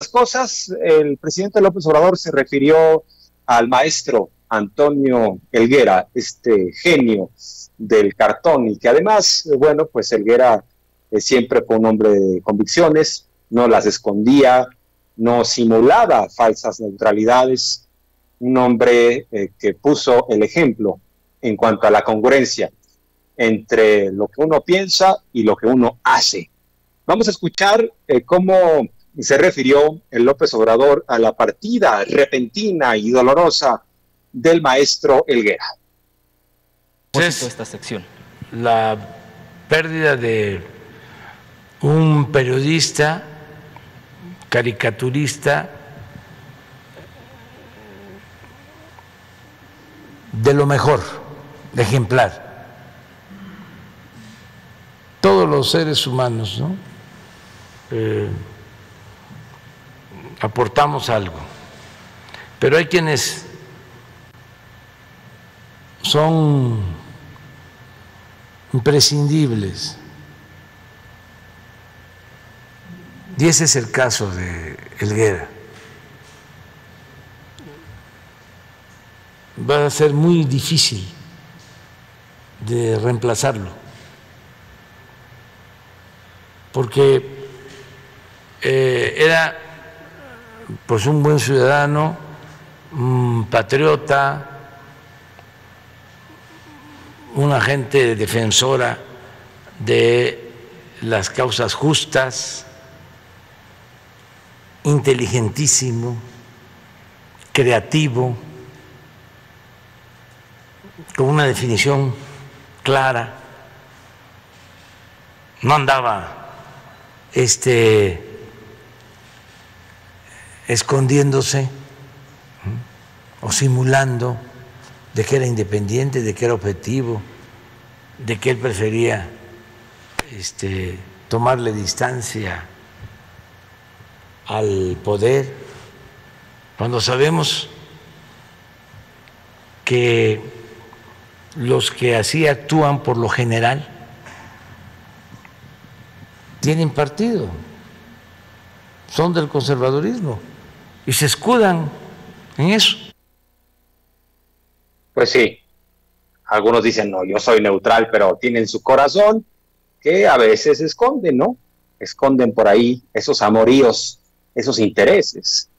otras cosas, el presidente López Obrador se refirió al maestro Antonio Helguera, este genio del cartón, y que además, bueno, pues Helguera siempre fue un hombre de convicciones, no las escondía, no simulaba falsas neutralidades, un hombre que puso el ejemplo en cuanto a la congruencia entre lo que uno piensa y lo que uno hace. Vamos a escuchar cómo se refirió el López Obrador a la partida repentina y dolorosa del maestro Helguera. Es esta sección. La pérdida de un periodista, caricaturista, de lo mejor, ejemplar. Todos los seres humanos, ¿no? Aportamos algo, pero hay quienes son imprescindibles, y ese es el caso de Helguera. Va a ser muy difícil de reemplazarlo, porque era pues un buen ciudadano, un patriota, una gente defensora de las causas justas, inteligentísimo, creativo, con una definición clara, no andaba escondiéndose o simulando de que era independiente, de que era objetivo, de que él prefería tomarle distancia al poder, cuando sabemos que los que así actúan por lo general tienen partido, son del conservadurismo y se escudan en eso. Pues sí, algunos dicen, no, yo soy neutral, pero tienen su corazón que a veces esconden, ¿no? Esconden por ahí esos amoríos, esos intereses.